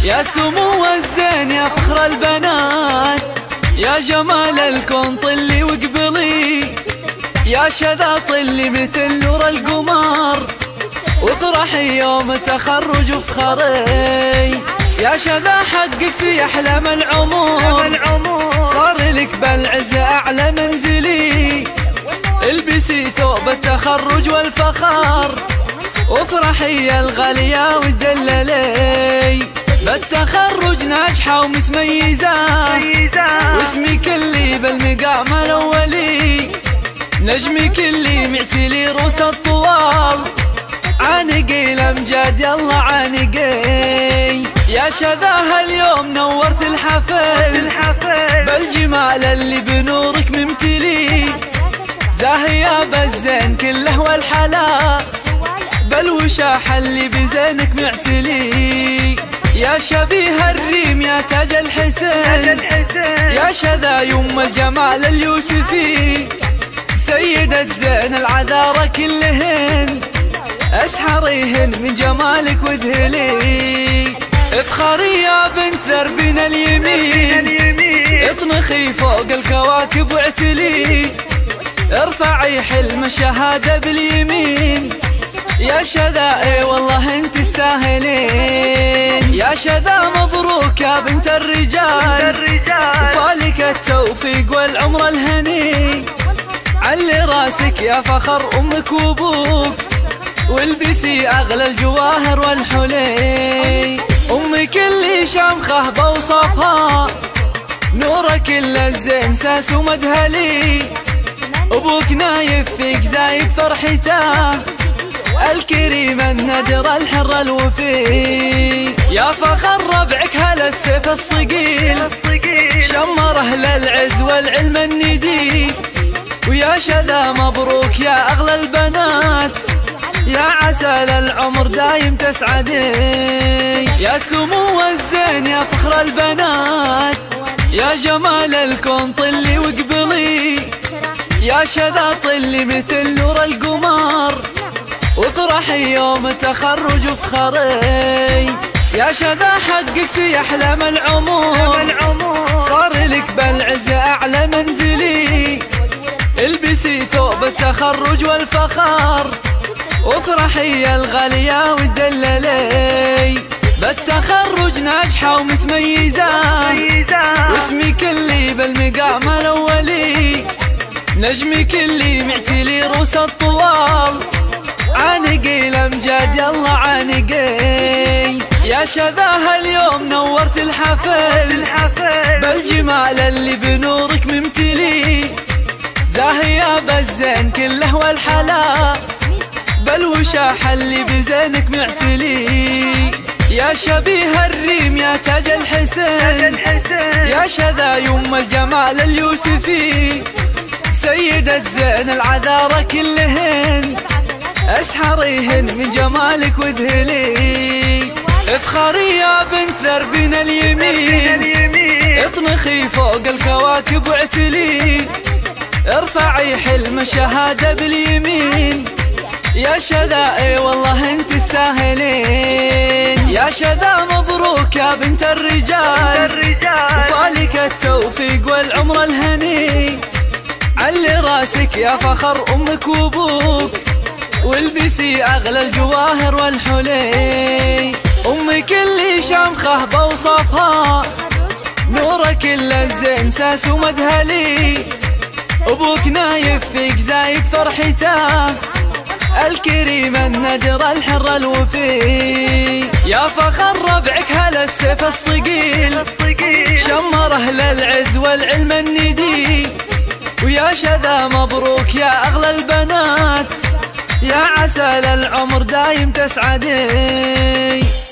يا سمو الزين يا فخر البنات، يا جمال الكون طلي وقبلي، يا شذا طلي مثل نور القمر، وافرحي يوم تخرج وفخري. يا شذا حققتي أحلام العمر، صار لك بالعز أعلى منزلي، البسي ثوب التخرج والفخر، وافرحي يا الغالية وتدللي. بالتخرج ناجحة ومتميزة، واسمك اللي بالمقام الأولي، نجمك اللي معتلي روس الطوال، عانقي الأمجاد يلا عانقي. يا شذاها اليوم نورت الحفل، بالجمال اللي بنورك ممتلي، زاهية بالزين كله والحلا، بالوشاح اللي بزينك معتلي. يا شبيه الريم يا تاج الحسين، يا شذا يم الجمال اليوسفي، سيدة زين العذارى كلهن، اسحريهن من جمالك وذهلي. افخري يا بنت دربنا اليمين، اطنخي فوق الكواكب واعتلي، ارفعي حلم الشهادة باليمين. يا شذا اي والله انت تستاهلين، يا شذا مبروك يا بنت الرجال، وفالك التوفيق والعمر الهني، علي راسك يا فخر امك وابوك، والبسي اغلى الجواهر والحلي. امك اللي شامخه بوصفها، نورك الا الزين ساس ومدهلي، ابوك نايف فيك زايد فرحته، الكريم الندر الحر الوفي. يا فخر ربعك هلا السيف الصقيل، شمره للعز والعلم الندي، ويا شذا مبروك يا أغلى البنات، يا عسى للعمر دايم تسعدي. يا سمو الزين يا فخر البنات، يا جمال الكون طلي وقبلي، يا شذا طلي مثل نور القمر، وافرحي يوم تخرج وفخري. يا شذا حققتي أحلام العمر، صار لك بالعز أعلى منزلي، البسي ثوب التخرج والفخر، وافرحي يا الغالية وتدللي. بالتخرج ناجحة ومتميزة، واسمك اللي بالمقام الأولي، نجمك اللي معتلي روس الطوال، عانقي الأمجاد يلا عانقي. يا شذاها اليوم نورت الحفل، بالجمال اللي بنورك ممتلي، زاهية بالزين كله والحلا، بالوشاح اللي بزينك معتلي. يا شبيه الريم يا تاج الحسين، يا شذا يم الجمال اليوسفي، سيدة زين العذارى كلهن، اسحريهن من جمالك وذهلي. افخري يا بنت دربنا اليمين، اطنخي فوق الكواكب واعتلي، ارفعي حلم الشهادة باليمين. يا شذا اي والله انت تستاهلين، يا شذا مبروك يا بنت الرجال، وفالك التوفيق والعمر الهني، علي راسك يا فخر امك وابوك، والبسي اغلى الجواهر والحلي. امك اللي شامخه بوصفها، نورك الا الزين ساس ومدهلي، ابوك نايف فيك زايد فرحته، الكريم الندر الحر الوفي. يا فخر ربعك هلا السيف الصقيل، شمره للعز والعلم الندي، ويا شذا مبروك يا أغلى البنات، يا عسى للعمر دايم تسعدي.